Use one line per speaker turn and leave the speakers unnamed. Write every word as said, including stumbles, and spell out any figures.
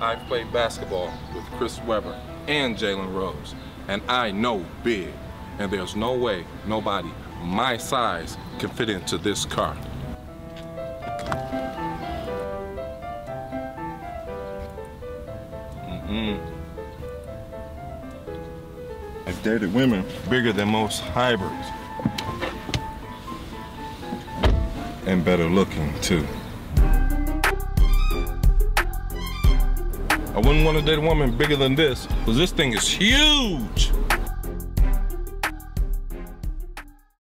I've played basketball with Chris Webber and Jalen Rose, and I know big, and there's no way nobody my size can fit into this car. Mm-mm. I've dated women bigger than most hybrids. And better looking, too. I wouldn't want to date a woman bigger than this, because this thing is huge.